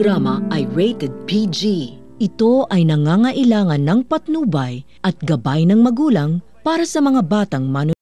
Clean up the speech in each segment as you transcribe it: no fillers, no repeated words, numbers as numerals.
programa ay rated PG. Ito ay nangangailangan ng patnubay at gabay ng magulang para sa mga batang manonood.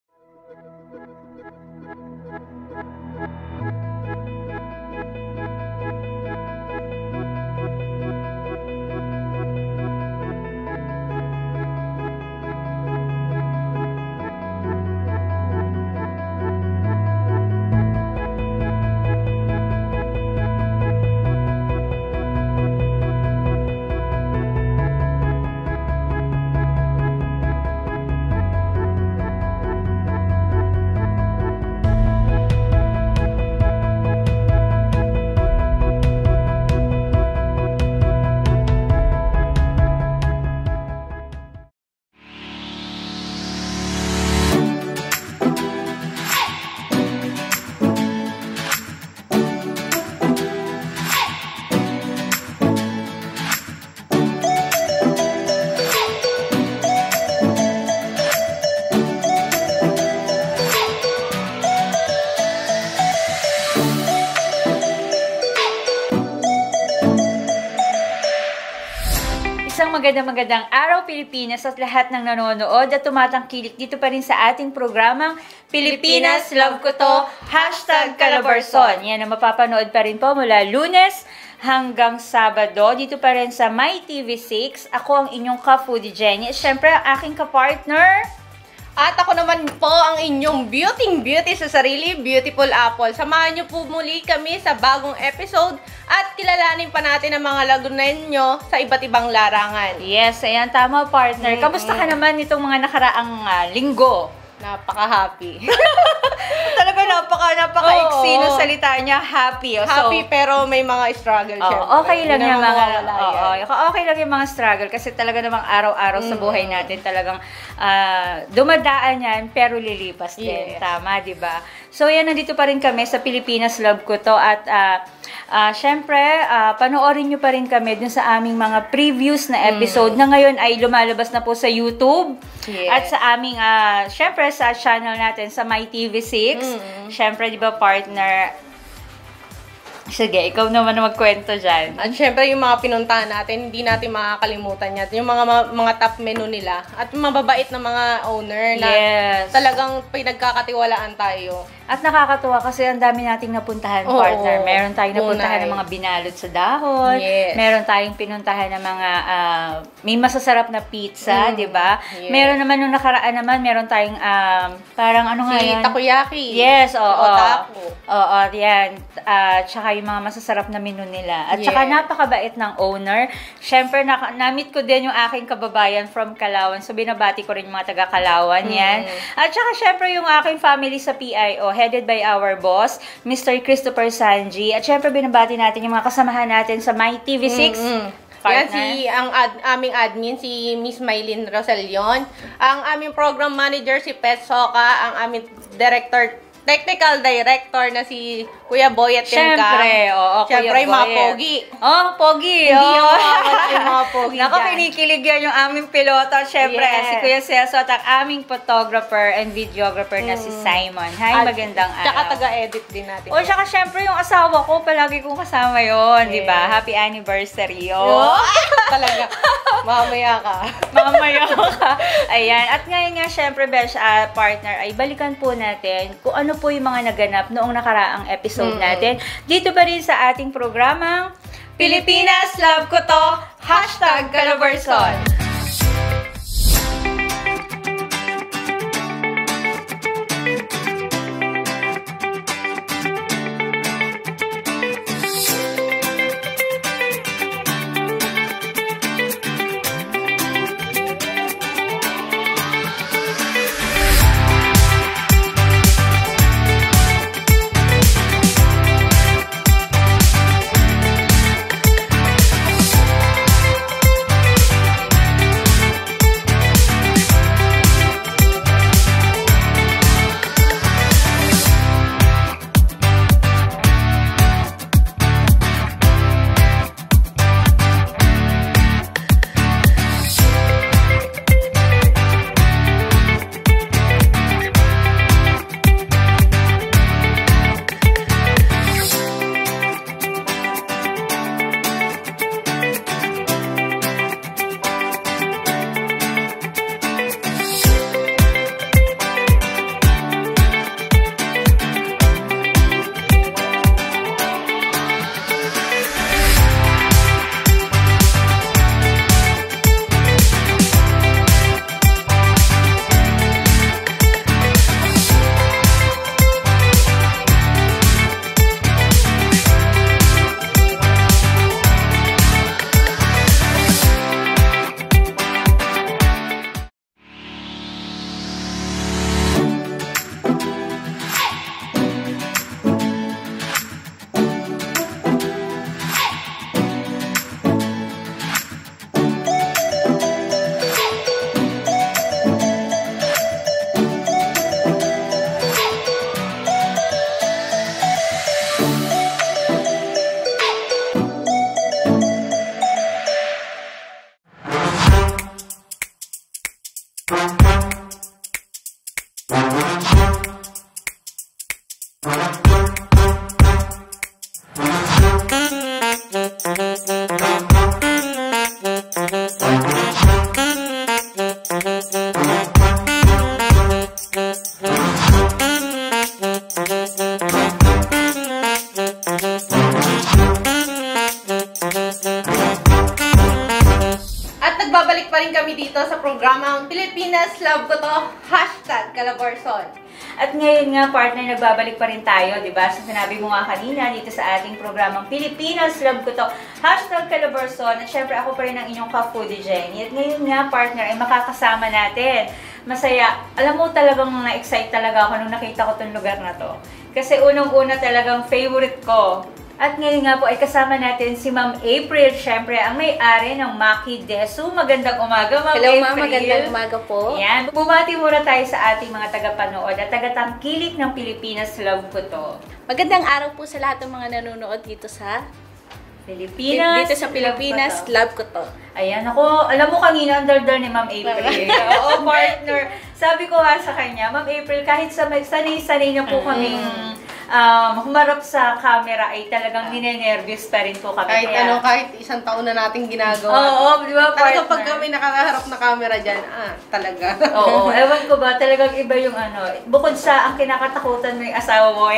Magandang araw Pilipinas at lahat ng nanonood at tumatangkilik dito pa rin sa ating programang Pilipinas Love Ko To #Calabarzon. Yan ang mapapanood pa rin po mula Lunes hanggang Sabado dito pa rin sa My TV6. Ako ang inyong ka-foodie Jenny. Siyempre ang aking ka-partner. At ako naman po ang inyong beauty sa sarili, Beautiful Apple. Samahan niyo po muli kami sa bagong episode at kilalanin pa natin ang mga lagunan nyo sa iba't ibang larangan. Yes, ayan, tama partner. Kamusta ka naman nitong mga nakaraang linggo? Napaka-happy. Talaga napaka-iksi no salita niya, happy. Happy pero may mga struggle syempre. Okay lang yung mga okay lang yung mga struggle kasi talaga namang araw-araw sa buhay natin talagang dumadaan yan pero lilipas din. Tama, 'di ba? So yan, nandito pa rin kami sa Pilipinas Love Ko To at syempre, panoorin nyo pa rin kami dun sa aming mga previous na episode na ngayon ay lumalabas na po sa YouTube at sa aming, syempre, sa channel natin sa My TV6. Syempre, di ba, partner? Sige, ikaw naman na magkwento dyan. At syempre, yung mga pinuntahan natin, hindi natin makakalimutan yan. Yung mga top menu nila. At mababait na mga owner na talagang pinagkakatiwalaan tayo. At nakakatuwa kasi ang dami nating napuntahan, partner. Meron tayong napuntahan ng mga binalot sa dahon. Meron tayong pinuntahan ng mga may masasarap na pizza, di ba? Meron naman nung nakaraan naman, meron tayong parang ano nga yan? Takoyaki. Yes, Otaku. Oo, yan. Tsaka yung mga masasarap na menu nila. At tsaka napakabait ng owner. Siyempre, na-meet ko din yung aking kababayan from Calauan. So, binabati ko rin yung mga taga-Calauan yan. At tsaka, siyempre, yung aking family sa PIO, headed by our boss, Mr. Christopher Sanji. At syempre, binabati natin yung mga kasamahan natin sa My TV6. Yan aming admin, si Miss Maylin Rosalion. Ang aming program manager, si Pet Soka. Ang aming technical director na si Kuya Boy at Siyempre, Siyempre, yung mga pogi. Pogi. Hindi yung mga pogi Naku, kinikilig yan yung aming piloto. Siyempre, si Kuya Celso at ang aming photographer and videographer na si Simon. Hi, magandang araw. Tsaka taga-edit din natin. Tsaka siyempre yung asawa ko, palagi kong kasama yon, di ba? Happy anniversary. Talaga. Mamaya ka. Ayan. At ngayon nga, siyempre, Besh, partner, ay balikan po natin kung ano po yung mga naganap noong nakaraang episode natin. Dito pa rin sa ating programang Pilipinas Love Ko To #Calabarzon. Nagbabalik pa rin kami dito sa programang Pilipinas Love Ko To, #Calabarzon. At ngayon nga, partner, nagbabalik pa rin tayo, di ba? So, sinabi mo nga kanina dito sa ating programang Pilipinas Love Ko To, #Calabarzon. At syempre, ako pa rin ang inyong ka-foodie Jenny. At ngayon nga, partner, ay makakasama natin. Masaya. Alam mo, talagang na-excite talaga ako nung nakita ko tong lugar na to. Kasi unang-una talagang favorite ko. At ngayon nga po ay kasama natin si Ma'am April, syempre ang may-ari ng Maki Desu. Magandang umaga, Ma'am April. Hello, Ma'am. Magandang umaga po. Yan. Bumati muna tayo sa ating mga tagapanood at tagatangkilik ng Pilipinas Love Ko To. Magandang araw po sa lahat ng mga nanonood dito sa Pilipinas. Dito sa Pilipinas, Love Ko To. Ayan, ako, alam mo kanina, under ni Ma'am April. Oo, partner. Sabi ko nga sa kanya, Ma'am April, kahit sanay-sanay na po kaming humarap sa camera, ay talagang ninenervyos pa rin po kami. Kahit isang taon na nating ginagawa. Oo, di ba, partner? Talagang pag kami nakaharap na camera dyan, talaga. Oo, ewan ko ba, talagang iba yung bukod sa ang kinakatakutan mo yung asawa mo,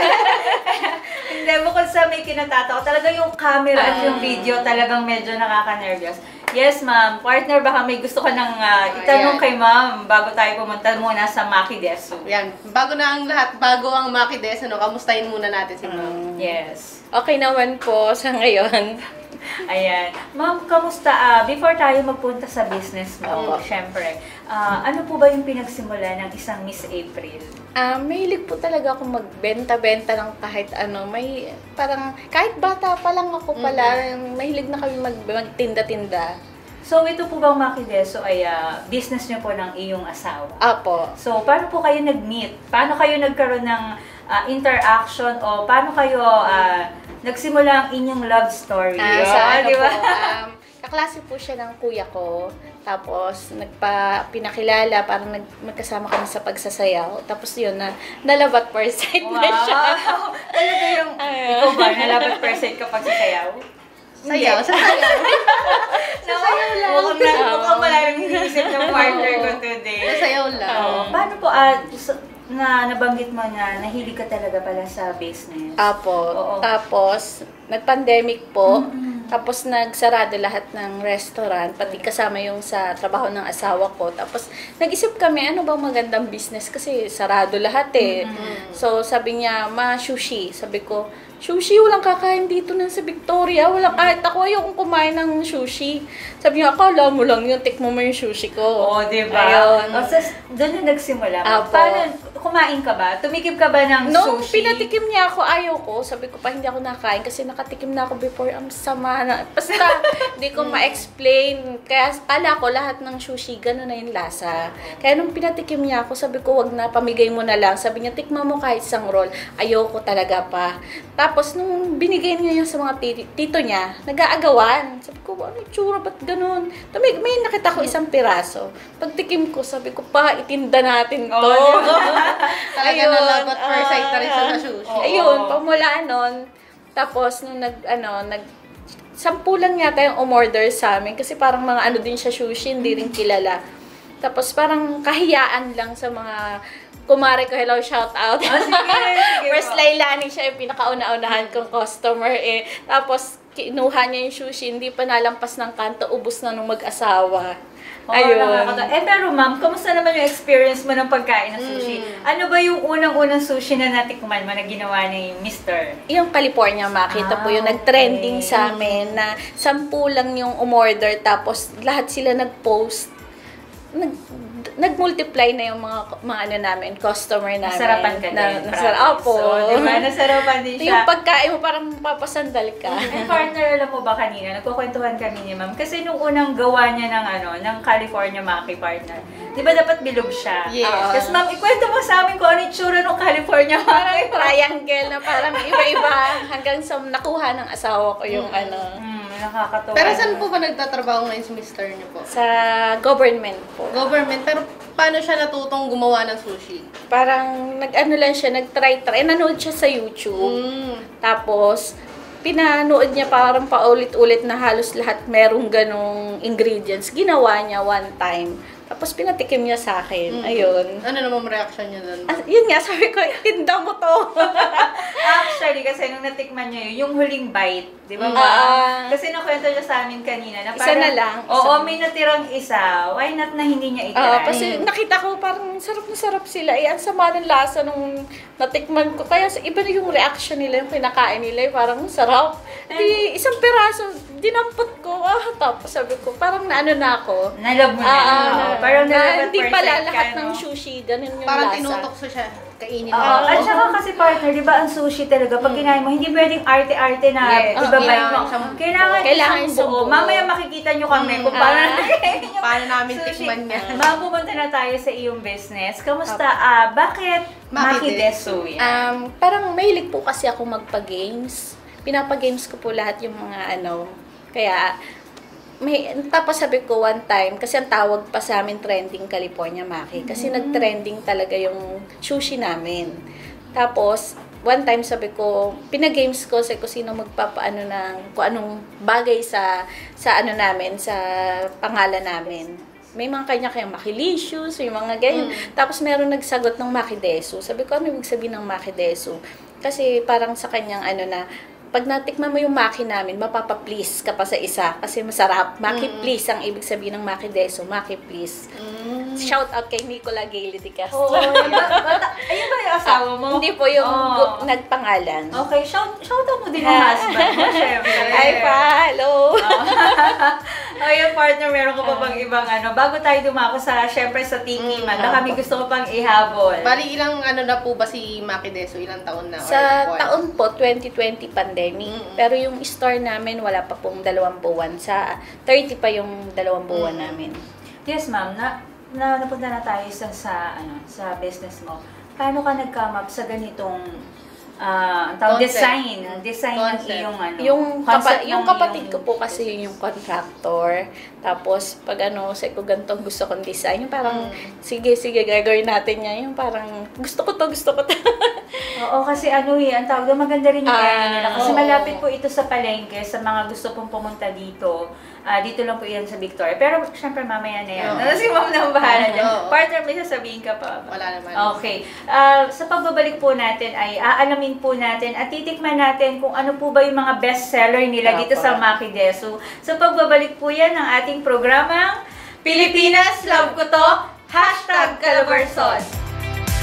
hindi, bukod sa may kinatatakot, talaga yung camera at yung video talagang medyo nakaka-nervyos. Yes, ma'am. Partner, baka may gusto ka nang itanong kay ma'am bago tayo pumunta muna sa Maki Desu. Yan. Bago na ang lahat, bago ang Maki Desu, kamustahin muna natin si ma'am. Yes. Okay naman po sa ngayon. Ayan. Ma'am, kamusta? Before tayo magpunta sa business mo, syempre, ano po ba yung pinagsimula ng isang Miss April? Mahilig po talaga ako magbenta-benta ng kahit ano. May parang, kahit bata pa lang ako pala, mahilig na kami magtinda-tinda. So, ito po bang Maki Desu ay business niyo po ng iyong asawa? Apo. So, paano po kayo nag-meet? Paano kayo nagkaroon ng interaction o paano kayo nagsimula ang inyong love story? Di ba? Kaklase po siya ng kuya ko. Tapos, pinakilala, parang magkasama kami sa pagsasayaw. Tapos yun, na-love at first sight na siya. Talaga yung, ikaw ba, na-love at first sight kapag sasayaw? Sayaw, sasayaw. Sasayaw lang. Mukhang malaking iniisip ng partner ko today. Sasayaw lang. Paano po, nabanggit mo na nahilig ka talaga pala sa business? Apo. Oo. Tapos, nag-pandemic po. Tapos, nagsarado lahat ng restaurant, pati kasama yung sa trabaho ng asawa ko. Tapos, nag-isip kami, ano bang magandang business? Kasi sarado lahat eh. So, sabi niya, sushi. Sabi ko, sushi, walang kakain dito na sa Victoria. Kahit ako ayokong kumain ng sushi. Sabi niya, akala mo lang yun, tikmo mo yung sushi ko. Oo, diba? Ayun. O, so, doon na nagsimula. Apo. Paano, kumain ka ba? Tumikip ka ba ng Nung sushi? pinatikim niya ako, ayaw ko. Sabi ko pa, hindi ako nakain kasi nakatikim na ako before. Ang sama na. Basta, hindi ko ma-explain. Kaya, kala ko lahat ng sushi, gano'n na yung lasa. Kaya nung pinatikim niya ako, sabi ko, wag na, pamigay mo na lang. Sabi niya, tikma mo kahit isang roll. Ayaw ko talaga pa. Tapos, nung binigay niya sa mga tito niya, nag-aagawan. Sabi ko, ano yung tsura, ba't ganun? May nakita ko isang piraso. Pagtikim ko, sabi ko, pa, itinda natin to. Talaga na love at first sight na rin sa sushi. Ayun, pamula nun. Tapos, nung sampu lang yata yung umorder sa amin. Kasi parang mga din siya sushi, hindi rin kilala. Tapos, parang kahiyaan lang sa mga kumare ko, hello, shout out. Sige, First Lailani siya yung pinakauna-unahan kong customer eh. Tapos, kinuha niya yung sushi, hindi pa nalampas ng kanto, ubos na nung mag-asawa. Ayun. Pero ma'am, kamusta naman yung experience mo ng pagkain ng sushi? Ano ba yung unang-unang sushi na natikman mo na ginawa ni Mr.? Yung California Makita po yung nag-trending sa amin na 10 lang yung umorder tapos lahat sila nag-post. Nag-multiply na yung mga namin, customer namin. Nasarapan ka din. Opo. So, diba? Nasarapan din siya. Yung pagkain mo parang papasandal ka. And partner, alam mo ba kanina, nagkukwentuhan kami ni ma'am. Kasi nung unang gawa niya ng California Maki partner, di ba dapat bilog siya? Yes. Kasi ma'am, ikwento mo sa amin kung ano yung tsura ng California Maki. Triangle na parang iba-iba hanggang sa nakuha ng asawa ko yung nakakatuwa. Pero saan po ba nagtatrabaho ngayon si mister niyo po? Sa government po. Government, pero paano siya natutong gumawa ng sushi? Parang nag-ano lang siya, nag-try. Nanood siya sa YouTube. Tapos, pinanood niya parang paulit-ulit na halos lahat merong ganong ingredients. Ginawa niya one time. Tapos pinatikim niya sa akin. Ayun. Ano naman reaction niya doon? Yun nga, sabi ko, tinda mo to. Actually, kasi nung natikman niya yung huling bite, di ba ba? Kasi nakwento niya sa amin kanina na Isa parang, na lang. Oo, may natirang isa. Why not na hindi niya itry? Kasi nakita ko parang sarap na sarap sila. Ang sama ng lasa nung natikman ko. Kaya iba na yung reaction nila, yung kinakain nila. Parang sarap. Di, isang piraso, dinampot ko. Tapos sabi ko, parang naano na ako. Nalab mo na. Parang hindi pala lahat ng sushi, ganun yung parang lasa. tinutok siya. Kainin mo. At saka kasi partner, di ba ang sushi talaga, pag kinain mo, hindi pwedeng arte-arte na ibabay mo. Kailangan isang buo. Mamaya makikita nyo kami kung paano paano namin tikman yan. Mapupunta na tayo sa iyong business. Kamusta? Bakit Makidesu yan? Parang mahilig po kasi ako magpa-games. Pinapa-games ko po lahat yung mga Kaya, tapos sabi ko one time, kasi ang tawag pa sa amin trending California Maki. Kasi nag-trending talaga yung sushi namin. Tapos, one time sabi ko, pinagames ko sa kung sino magpapaano ng kung anong bagay sa namin, sa pangalan namin. May mga kanya-kanyang Makilicious, may mga ganyan. Tapos meron nagsagot ng Makidesu. Sabi ko, ano ibig sabihin ng Makidesu? Kasi parang sa kanyang pag natikman mo yung maki namin, mapapa-please ka pa sa isa kasi masarap. Maki please ang ibig sabihin ng Makidesu. Maki please. Shout out kay Nicola Gayle de Castro. Ayun ba yung asawa mo? Hindi po yung nagpangalan. Okay, shout out mo din ang husband mo, syempre. Ay pa, hello. Ayun, partner, meron ko pa bang ibang bago tayo dumako syempre sa Tiki Man, baka may gusto ko pang ihabol. Bali, ilang na po ba si Makidesu? Ilang taon na? Sa taon po, 2020 pandemic. Pero yung store namin, wala pa pong 2 buwan. Sa 30 pa yung 2 buwan namin. Yes, ma'am. Napunta na tayo sa business mo. Paano ka nag-come up sa ganitong design ng iyong Yung kapatid ko po kasi yung contractor. Tapos pag sa ko ganitong gusto kong design, yung parang sige gagawin natin yan. Yung parang gusto ko to. Oo, kasi ang tawag doon, maganda rin yung nila. Kasi malapit po ito sa palengke sa mga gusto pong pumunta dito. Dito lang po yan sa Victoria. Pero syempre mamaya na yan. Si ma'am na ang bahala dyan. Partner, may sasabihin ka pa ba? Wala naman. Okay. Sa pagbabalik po natin ay aalamin po natin at titikman natin kung ano po ba yung mga best seller nila dito sa Makidesu. Sa pagbabalik po yan ng ating programang Pilipinas, Love Ko To, #Calabarzon.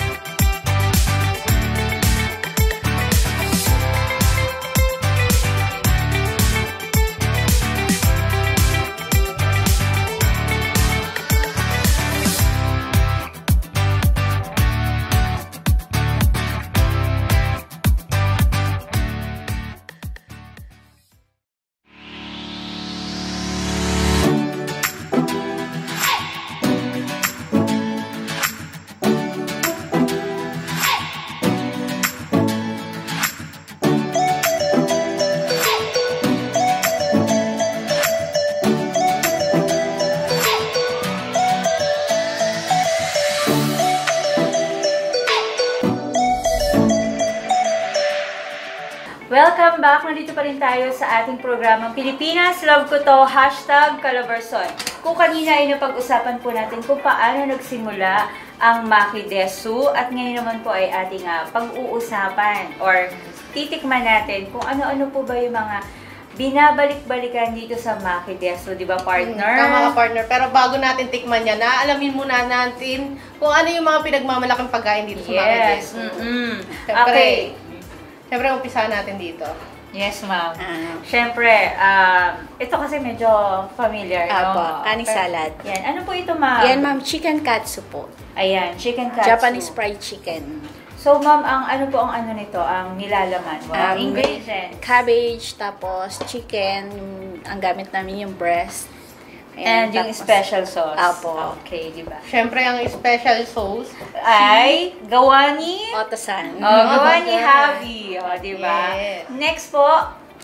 Welcome back! Nandito pa rin tayo sa ating programang Pilipinas, Love Ko To, #Calabarzon. Kung kanina ay napag-usapan po natin kung paano nagsimula ang Makidesu at ngayon naman po ay ating pag-uusapan or titikman natin kung ano-ano po ba yung mga binabalik-balikan dito sa Makidesu, di ba partner? Tama ka partner. Pero bago natin tikman yan, naalamin muna natin kung ano yung mga pinagmamalaking pagkain dito sa Makidesu. Okay. Siyempre, umpisahan natin dito. Yes, ma'am. Siyempre, ito kasi medyo familiar, no? Kaning salad. Yan. Ano po ito, ma'am? Yan, ma'am, chicken katsu po. Ayan, chicken katsu. Japanese fried chicken. So, ma'am, ano po ang nito, ang nilalaman? Ingredients. Cabbage, tapos chicken, ang gamit namin yung breast. And yung special sauce. Apo. Okay, di ba? Siyempre, ang special sauce ay gawa ni Otosan. gawa ni Javi. O, di ba? Yes. Next po,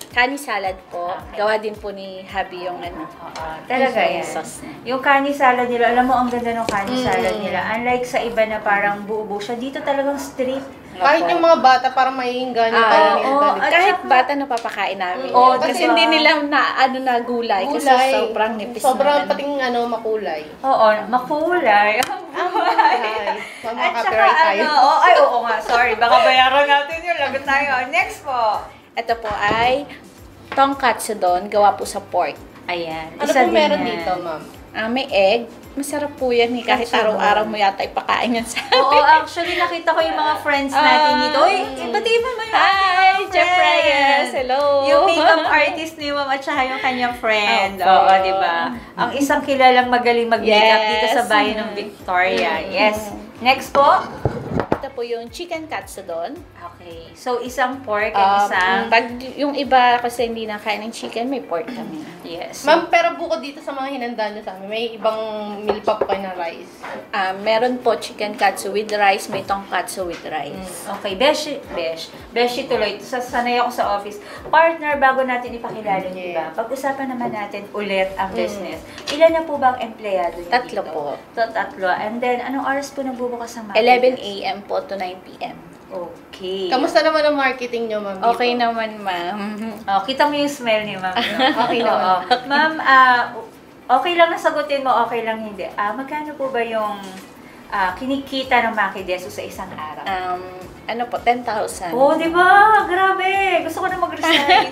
Kani salad po. Okay. Gawa din po ni Habi yung ano. Talaga yung yan. sauce niya. Yung kani salad nila, alam mo, ang ganda ng kani salad nila. Unlike sa iba na parang buo-buo siya, dito talagang straight. Kahit yung mga bata, parang maiinggan yung kainin. oo. Ganito. Kahit bata napapakain namin. Oo, kasi diba? hindi nila na gulay. Kasi sobrang nipis Sobrang na. pating makulay. Oo, makulay. Ay, At mga saka copyright tayo. oo nga, sorry. Baka bayaran natin yun. Lagot tayo. Next po. Ito po ay tonkatsu don, gawa po sa pork. Ayan. Ano isa po din meron yan. dito, ma'am? May egg. Masarap po yan kahit Katsu don. araw-araw mo yata ipakain yan sa Oo, actually, nakita ko yung mga friends natin dito. Uy, batiin mo yung Hi, Jeff friends. Reyes. Hello. Yung makeup artist ni Ma'am at saka yung kanyang friend. Opo. Oo, di ba? Ang isang kilalang magaling mag-makeup Yes. dito sa bayan ng Victoria. Yes. Next po. Ito po yung chicken katsu don. Okay. So, isang pork and isang... Pag yung iba kasi hindi na kain ng chicken, may pork kami. Yes. Ma'am, pero bukod dito sa mga hinanda nyo sa amin, may ibang meal pa po kayo na rice. Meron po chicken katsu with rice, may tonkatsu with rice. Okay, Beshi tuloy. Sanay ako sa office. Partner, bago natin ipakilala yung iba, pag-usapan naman natin ulit ang business. Ilan na po ba ang empleyado niyo Tatlo dito? po. Tatlo. And then, anong oras po nagbubukas ang 11 a.m. po to 9 p.m. Okay. Kamusta naman ang marketing nyo, ma'am? Okay dito? naman, ma'am. Oh, kita mo yung smell ni ma'am. No? Okay naman. Oo. Ma'am, okay lang na sagutin mo, okay lang hindi. Magkano po ba yung kinikita ng Makideso sa isang araw? Ano po, 10,000. Oh, di ba? Grabe! Gusto ko na mag-resign.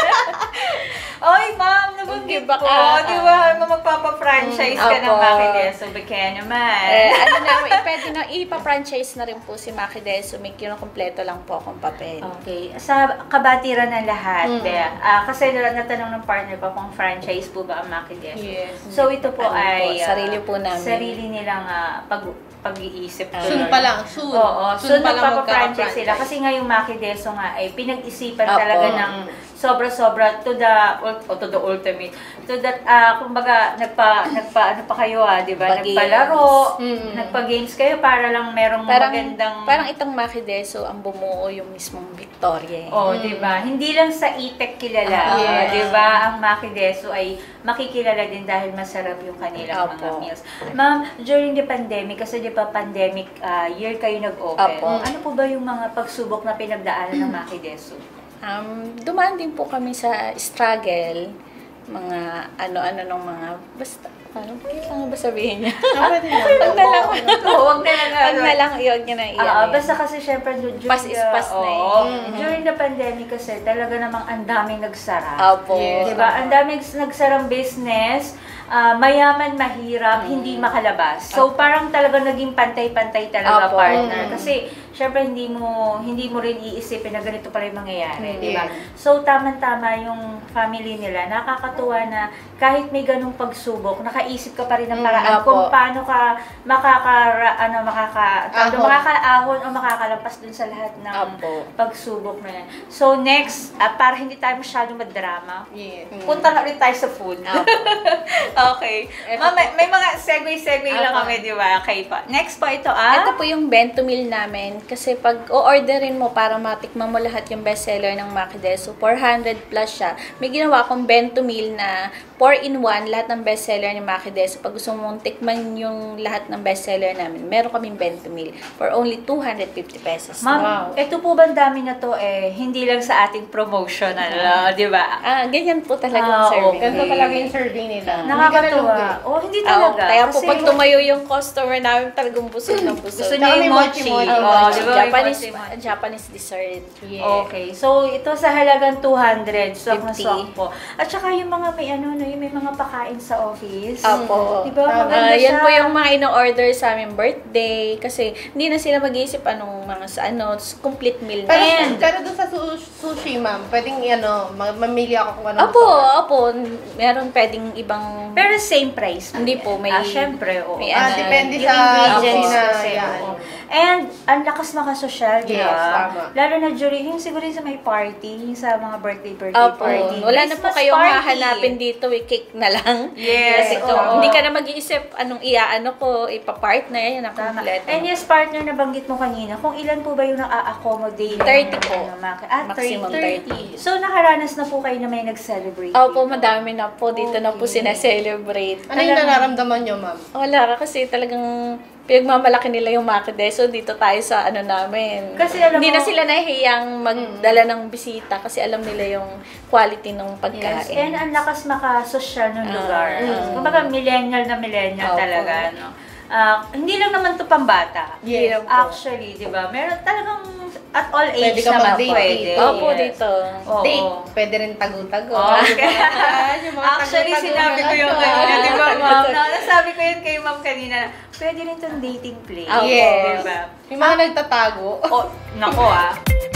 Oy, ma'am, nabanggit Diba ko. ka? Di ba? Magpapa-franchise ka ng Opo. Makideso. Baka naman. Ano na, pwede na ipa-franchise na rin po si Makideso. May kinukumpleto lang po akong papel. Okay. Sa kabatiran ng lahat, Bea, kasi natanong ng partner ko kung franchise po ba ang Makideso. Yes. So, ito po Ano ay po, sarili po namin. sarili nilang pag-iisip. Soon pa lang, soon. Oo, Soon soon pa lang magpapa-franchise sila. magkaka-franchise. Kasi nga yung Makideso nga ay pinag-isipan Opo. talaga ng sobra-sobra to the ultimate. To that, kumbaga, ano pa kayo di ba? Nagpa-games. Nagpalaro, nagpa-games kayo para lang merong magandang... Parang itong Makideso ang bumuo yung mismong Victoria. Oh, di ba? Hindi lang sa itek kilala, Yes. di ba? Ang Makideso ay makikilala din dahil masarap yung kanilang mga Opo. meals. Ma'am, during the pandemic, kasi di ba pandemic year kayo nag-open, Opo. ano po ba yung mga pagsubok na pinagdaanan ng Makideso? Dumaan din po kami sa struggle, mga ano-ano nung mga, basta, kailangan ba sabihin niya? Pwede na. Wag na lang. Huwag na lang. Wag na lang, yun na iyan. Basta kasi syempre during Pass is pass na during the pandemic kasi talaga namang ang daming nagsara. Opo. Yes. Diba? Ang daming nagsarang business, mayaman, mahirap, hindi makalabas. So parang talaga naging pantay-pantay talaga Opo. partner. Kasi syempre hindi mo rin iisipin na ganito pala yung mangyayari, di ba? Yes. So tamang-tama yung family nila. Nakakatuwa na kahit may ganung pagsubok, nakaisip ka pa rin ng paraan Opo. kung paano ka makakaahon o makakalampas dun sa lahat ng Opo. pagsubok na yan. So next, para hindi tayo masyadong magdrama, Yes. punta na ulit tayo sa food. Okay. Ma'am, may mga segue-segue lang Opo. kami, di ba? Okay pa. Next po ito, Ito po yung bento meal namin. Kasi pag o-orderin mo para matikman mo lahat yung bestseller ng Makideso, 400 plus siya. May ginawa akong bento meal na 4-in-1, lahat ng bestseller ni Makideso. Pag gusto mong tikman yung lahat ng bestseller namin, meron kaming bento meal for only 250 pesos. Ma'am, ito po ba ang dami na to hindi lang sa ating promotional, di ba? Ganyan po talaga yung serving. Ganito talaga yung serving nila. Nakakatuwa. Oh, hindi talaga. Kaya po Kasi pag tumayo yung customer namin, talagang busog na busog. gusto niya yung mochi. Di ba? Japanese dessert. Okay. So, ito sa halagang 200. Swak na 50. swak po. At saka yung mga yung may mga pakain sa office. Opo. Di ba? Maganda Yan siya. po yung mga ino-order sa aming birthday. Kasi hindi na sila mag-iisip anong mga complete meal na. Pero doon sa sushi, ma'am, pwedeng mamili ako kung ano Opo. Meron pwedeng ibang... Pero same price. Hindi po, may... Syempre, oo. may depende Yung sa ingredients sushi na kasi, yan. oo. And ang lakas makasosyal, di Yes, ba? tama. Lalo na during, yung siguro sa may party, yung sa mga birthday Opo. party. Wala na po Christmas kayong party. hahanapin dito, cake na lang. Yes, Kasi ito, oo. hindi ka na mag-iisip anong iaano ko, ipa-partner, yan ang Tama. kompleto. And yes, partner, nabanggit mo kanina, kung ilan po ba yung na-accommodate? 30 po. Maximum Maximum 30. So, nakaranas na po kayo na may nag-celebrate? Opo, dito? madami na po. Dito na po Okay. sinaselebrate. Ano yung nararamdaman nyo, ma'am? Wala ka kasi talagang pinagmamalaki nila yung Makide. So, dito tayo sa ano namin. Kasi alam hindi mo- na sila nahihiyang magdala ng bisita kasi alam nila yung quality ng Yes, pagkain. and ang lakas makasosyal ng lugar. Mm. Kumbaga, millennial na millennial Opo. talaga, no? Hindi lang naman to pambata. Yes. Actually, di ba? Meron talagang at all age Pwede ka naman mag-date pwede. dito. Opo, Yes. dito. Oo. Date, pwede rin tago-tago. Okay. Yung mga Actually, tago-tago sinabi ko na yung lang. kanina, di ba, ma'am? Nasabi ko yun kay ma'am kanina, pwede rin tong dating place. Opo. Yes. Di ba? Yung mga nagtatago. Oh, nako ah.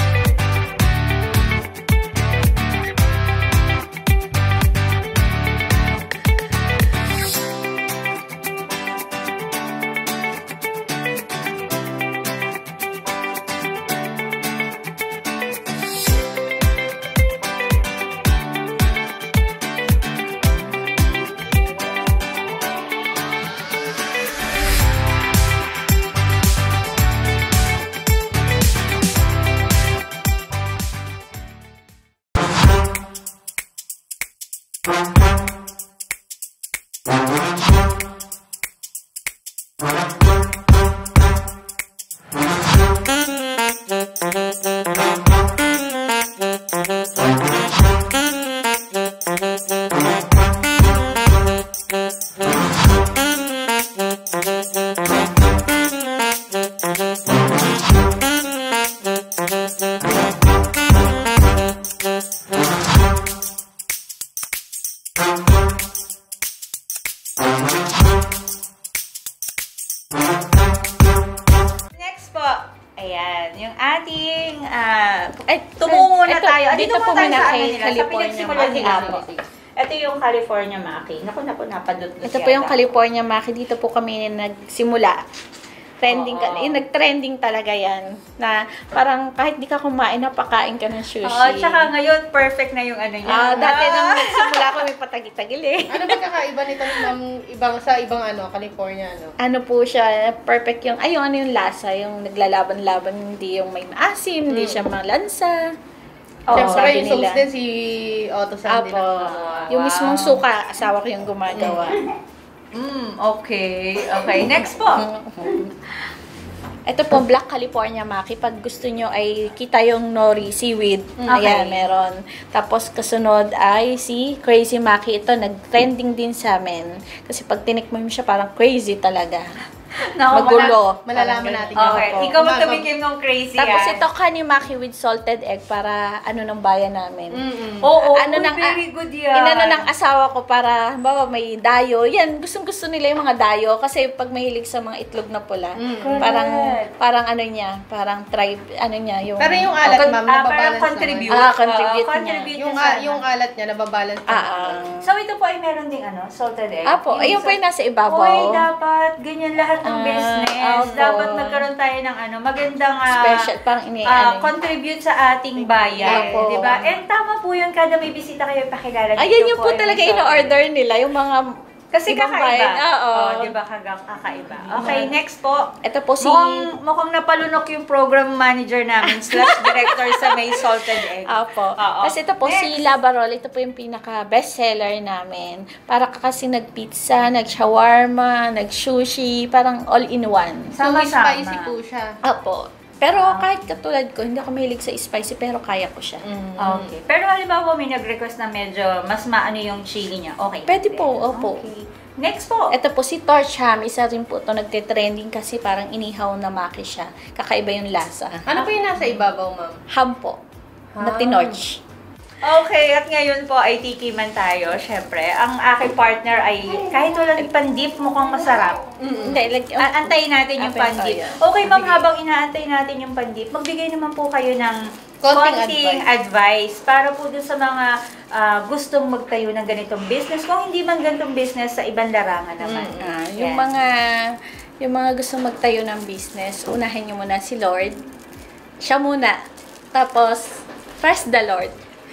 Next po, ayan, yung ating, ay, tumungo na Ito, tayo. dito po tayo muna sa kay ano nila, sa California pinagsimulan Maki. nila. Apo. Ito yung California Maki. Naku, napadot. Ito po yung California Maki. Dito po kami nagsimula. Trending Oo. nag-trending talaga yan. Na parang kahit di ka kumain, napakain ka ng sushi. Oo, tsaka ngayon, perfect na yung ano niya. Dati nung nagsimula kami patagi-tagil eh. Ano ba kakaiba nito ma'am, sa ibang California, Ano po siya, perfect yung, ano yung lasa, yung naglalaban-laban, hindi yung may maasim, hindi siya malansa. Oo, Siyempre, sabi yung sauce nila. din si Otto Sandy Apo, na gumawa. yung Wow. mismong suka, asawa ko yung gumagawa. Okay. Okay, next po. Ito po, Black California Maki. Pag gusto nyo ay kita yung nori, seaweed. Okay. Ayan, meron. Tapos kasunod ay si Crazy Maki. Ito, nag-trending din sa amin. Kasi pag tinikman mo siya, parang crazy talaga. Naku, Magulo. Malalaman natin Okay, Opo. ikaw magtumikim ng crazy Tapos ah. ito, Kanimaki with salted egg para ng bayan namin. Oo, Ano nang- very good yan. Inano ng asawa ko para, halimbawa may dayo. Yan, gustong-gusto nila yung mga dayo. Kasi pag mahilig sa mga itlog na pula, parang ano niya, parang tribe, yung... Pero yung alat, ma'am, Parang nababalance contribute. naman. Contribute niya. Contribute Yung, niya sana. yung alat niya, nababalance naman. So, ito po ay meron ding salted egg. Apo, ayun po yung nasa ibabaw. Uy, dapat ganyan lahat ng business. opo. Dapat magkaroon tayo ng magandang Special, parang contribute sa ating bayan. Opo. Di ba? And tama po yun, kada may bisita kayo, pakilala dito Ayan yung po ay talaga may in-order nila, yung mga Kasi ibang kakaiba. bayan. Oo. Di ba? Kakaiba. Okay, next po. Ito po si... Mukhang napalunok yung program manager namin / director sa may salted egg. Opo. Oo. Kasi ito po si Labarol, ito po yung pinaka-bestseller namin. Para ka kasi nag-pizza, nag-shawarma, nag-sushi, parang all-in-one. So, Sama-sama. spicy po siya. Opo. Pero kahit katulad ko, hindi ako mahilig sa spicy, pero kaya ko siya. Okay. Pero halimbawa may nag-request na medyo mas maano yung chili niya. Okay. Pwede po, opo. Okay. Next po. Ito po si Torch Ham, isa rin po ito nagte-trending kasi parang inihaw na maki siya. Kakaiba yung lasa. Ano po yung nasa ibabaw, ma'am? Ham po. Na tinorch. Okay, at ngayon po ay tikiman tayo, syempre. Ang aking partner ay kahit walang pandip, mukhang masarap. Hindi, like, Antayin natin yung pandip. Okay, ma'am, habang inaantay natin yung pandip, magbigay naman po kayo ng konting advice para po dun sa mga gustong magtayo ng ganitong business. Kung hindi man ganitong business, sa ibang larangan naman. Yung mga yung mga gusto magtayo ng business, unahin nyo muna si Lord. Siya muna. Tapos, first the Lord.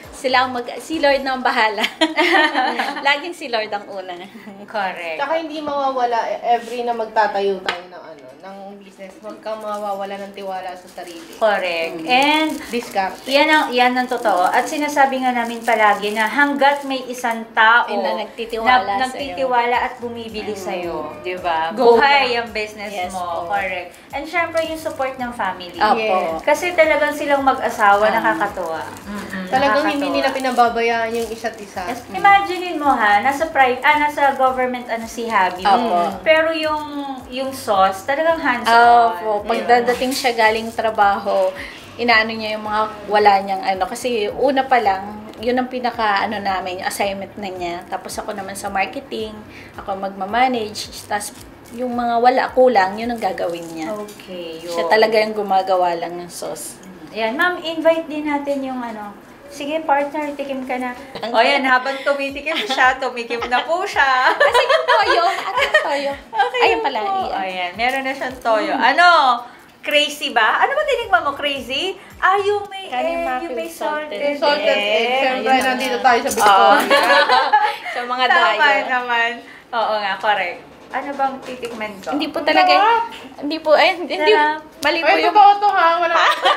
Si Lord na ang bahala. Laging si Lord ang una. Correct. Tsaka hindi mawawala every na magtatayo tayo ng business. Huwag kang mawawala ng tiwala sa sarili. Correct. And Discard. yan ang totoo. At sinasabi nga namin palagi na hanggat may isang tao Na nagtitiwala nagtitiwala at bumibili sa'yo, di ba? Go Buhay ang business Yes mo. po. Correct. And syempre yung support ng family. Opo. Kasi talagang silang mag-asawa, nakakatuwa. Talagang hindi Nakakatuwa. nila pinababayaan yung isa't isa. Imaginein mo ha, nasa government si Habi. Opo. Pero yung sauce, talagang hands-on. Opo. Pagdadating siya galing trabaho, inaano niya yung mga wala niyang ano. Kasi una pa lang, yun ang pinaka namin, yung assignment na niya. Tapos ako naman sa marketing, ako magmamanage. Tapos yung mga wala kulang, yun ang gagawin niya. Okay. Siya talaga yung gumagawa lang ng sauce. Ayan, ma'am, invite din natin yung sige, partner, tikim ka na. O yan, habang tumitikim siya, tumikim na po siya. Kasi yung toyo, at yung toyo. Okay, Ayun pala. po. Ayan, meron na siyang toyo. Ano? Crazy ba? Ano ba tinikman mo? Crazy? Yung may Kaning egg, maki yung may with salted, Salted egg. Siyempre, Ayun nandito naman. tayo sa Victoria. Sa mga Tama dayo. naman. Oo nga, correct. Ano bang titikman ko? Hindi po talaga, hindi po, hindi, Sarap. mali po Ay, yung, totoo to ha. Wala.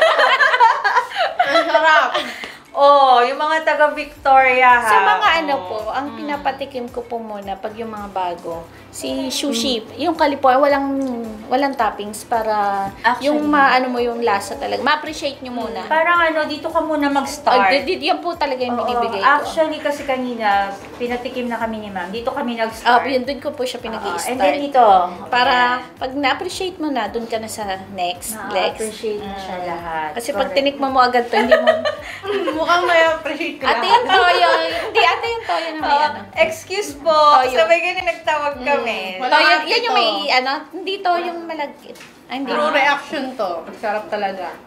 Ang sarap. Yung mga taga-Victoria ha. sa mga po, ang pinapatikim ko po muna pag yung mga bago, si sushi, yung kalipoy, walang toppings para Actually. yung maano mo yung lasa talaga. Ma-appreciate nyo muna. Parang dito ka muna mag-start. Yan po talaga yung Oo, binibigay ko. actually, kasi kanina, pinatikim na kami ni ma'am. Dito kami nag-start. Yun, dun ko po siya pinag-i-start. And then dito. Para pag na-appreciate mo na, dun ka na sa next. Na-appreciate na siya lahat. Kasi pag Correct. tinikman mo agad to, hindi mo, Mukhang may appreciate ko ate yung toyo, hindi ate yung toyo na may ano. Excuse po. Toyo. Sabay ganun nagtawag kami. Wala Toyo, ate yan yung to. may hindi to yung malagkit. Ay, hindi. True reaction to. Sarap talaga.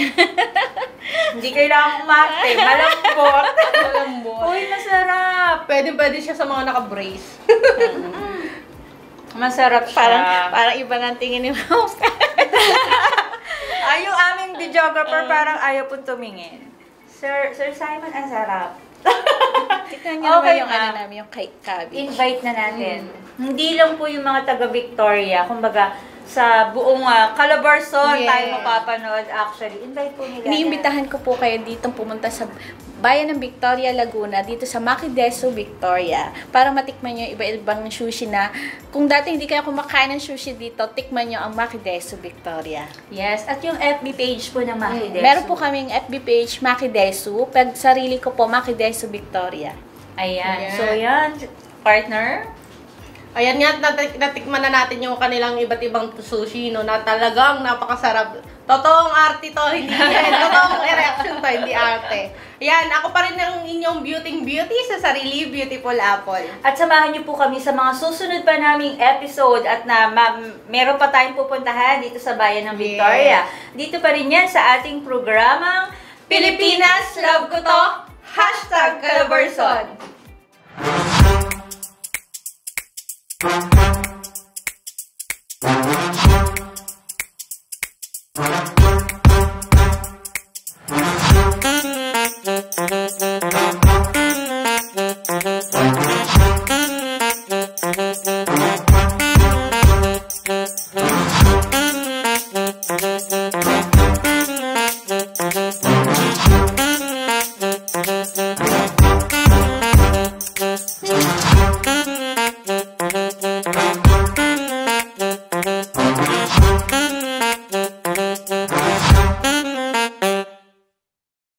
Hindi kailangan umate. Malambot. Malambot. Uy, masarap. Pwede siya sa mga naka-brace. Masarap siya. Parang iba ng tingin ni Mom. Yung aming videographer parang ayaw pong tumingin. Sir Simon, ang sarap. Tignan niyo naman Okay, yung ma'am. namin, yung cake cabbage. Invite na natin. Hindi lang po yung mga taga-Victoria, kumbaga sa buong Calabarzon Yes. tayo mapapanood actually. Invite po nila. Iniimbitahan ko po kayo dito pumunta sa bayan ng Victoria, Laguna, dito sa Makidesu, Victoria, para matikman nyo yung iba-ibang sushi na kung dati hindi kayo kumakain ng sushi dito, tikman nyo ang Makidesu, Victoria. Yes, at yung FB page po ng Makidesu. Meron po kaming FB page, Makidesu. Pag sarili ko po, Makidesu, Victoria. Ayan. Ayan. So yan, partner. Ayan nga, natikman na natin yung kanilang iba't ibang sushi, no, na talagang napakasarap. Totoong arte to, hindi yan. Totoong reaction to, hindi arte. Ayan, ako pa rin ang inyong beauty sa Sarili Beautiful Apple. At samahan niyo po kami sa mga susunod pa naming episode at meron pa tayong pupuntahan dito sa bayan ng Victoria. Dito pa rin yan sa ating programang Pilipinas, Love Ko To, #Calabarzon.